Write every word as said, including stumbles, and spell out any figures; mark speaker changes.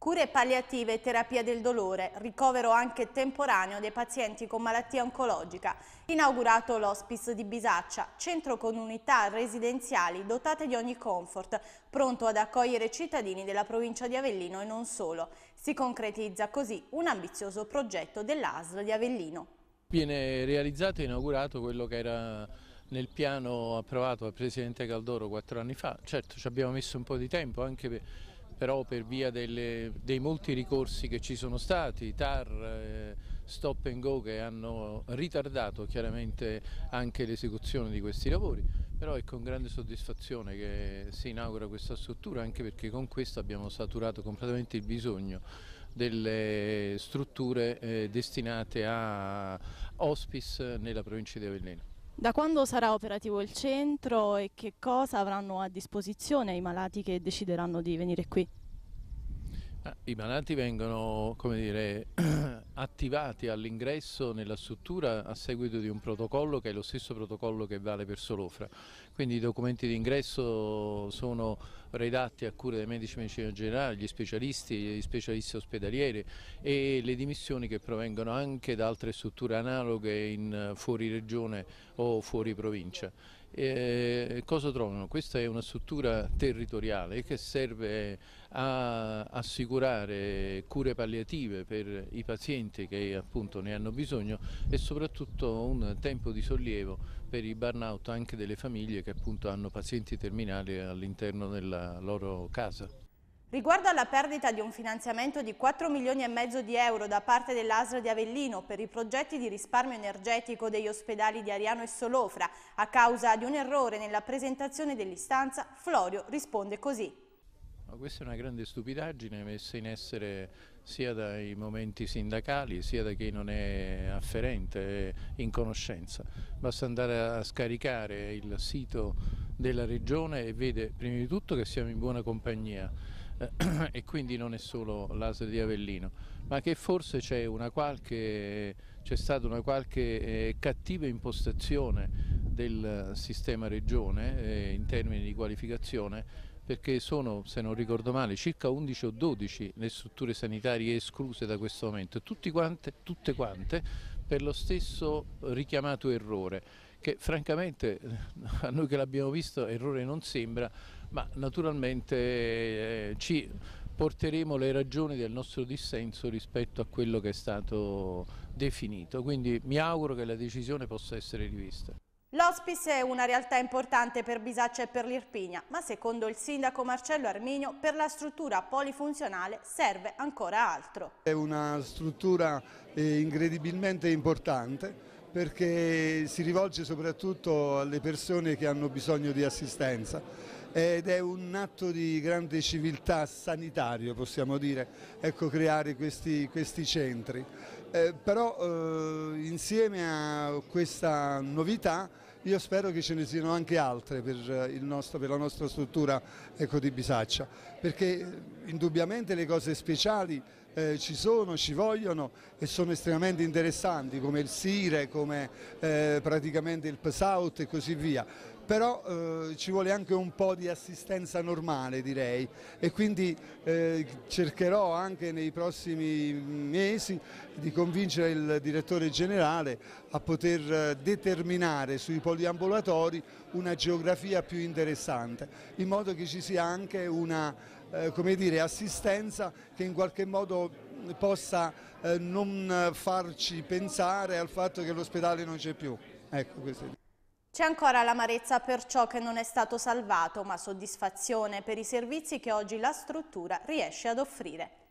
Speaker 1: Cure palliative e terapia del dolore, ricovero anche temporaneo dei pazienti con malattia oncologica. Inaugurato l'Hospice di Bisaccia, centro con unità residenziali dotate di ogni comfort, pronto ad accogliere cittadini della provincia di Avellino e non solo. Si concretizza così un ambizioso progetto dell'A S L di Avellino.
Speaker 2: Viene realizzato e inaugurato quello che era nel piano approvato dal Presidente Caldoro quattro anni fa. Certo, ci abbiamo messo un po' di tempo anche per... però per via delle, dei molti ricorsi che ci sono stati, T A R, eh, stop and go, che hanno ritardato chiaramente anche l'esecuzione di questi lavori, però è con grande soddisfazione che si inaugura questa struttura, anche perché con questo abbiamo saturato completamente il bisogno delle strutture eh, destinate a hospice nella provincia di Avellino.
Speaker 3: Da quando sarà operativo il centro e che cosa avranno a disposizione i malati che decideranno di venire qui?
Speaker 2: Ah, I malati vengono, come dire, attivati all'ingresso nella struttura a seguito di un protocollo che è lo stesso protocollo che vale per Solofra. Quindi i documenti di ingresso sono redatti a cura dei medici di medicina generale, gli specialisti, gli specialisti ospedalieri, e le dimissioni che provengono anche da altre strutture analoghe in fuori regione o fuori provincia. E cosa trovano? Questa è una struttura territoriale che serve a assicurare cure palliative per i pazienti che appunto ne hanno bisogno e soprattutto un tempo di sollievo per i burnout anche delle famiglie che appunto hanno pazienti terminali all'interno della loro casa.
Speaker 1: Riguardo alla perdita di un finanziamento di quattro milioni e mezzo di euro da parte dell'A S L di Avellino per i progetti di risparmio energetico degli ospedali di Ariano e Solofra a causa di un errore nella presentazione dell'istanza, Florio risponde così.
Speaker 2: Ma questa è una grande stupidaggine messa in essere sia dai momenti sindacali sia da chi non è afferente, in conoscenza. Basta andare a scaricare il sito della regione e vede prima di tutto che siamo in buona compagnia e quindi non è solo l'A S L di Avellino, ma che forse c'è una qualche, c'è stata una qualche eh, cattiva impostazione del sistema regione eh, in termini di qualificazione, perché sono, se non ricordo male, circa undici o dodici le strutture sanitarie escluse da questo momento, tutti quante, tutte quante per lo stesso richiamato errore, che francamente a noi che l'abbiamo visto errore non sembra, ma naturalmente eh, ci porteremo le ragioni del nostro dissenso rispetto a quello che è stato definito, quindi mi auguro che la decisione possa essere rivista.
Speaker 1: L'Hospice è una realtà importante per Bisaccia e per l'Irpinia, ma secondo il sindaco Marcello Arminio per la struttura polifunzionale serve ancora altro.
Speaker 4: È una struttura eh, incredibilmente importante perché si rivolge soprattutto alle persone che hanno bisogno di assistenza ed è un atto di grande civiltà sanitario, possiamo dire, ecco, creare questi, questi centri. Eh, però eh, insieme a questa novità io spero che ce ne siano anche altre per, il nostro, per la nostra struttura ecco, di Bisaccia, perché indubbiamente le cose speciali eh, ci sono, ci vogliono e sono estremamente interessanti, come il Sire, come eh, praticamente il P-South e così via. Però eh, ci vuole anche un po' di assistenza normale, direi, e quindi eh, cercherò anche nei prossimi mesi di convincere il direttore generale a poter determinare sui poliambulatori una geografia più interessante, in modo che ci sia anche una eh, come dire, assistenza che in qualche modo possa eh, non farci pensare al fatto che l'ospedale non c'è più. Ecco, questo è.
Speaker 1: C'è ancora l'amarezza per ciò che non è stato salvato, ma soddisfazione per i servizi che oggi la struttura riesce ad offrire.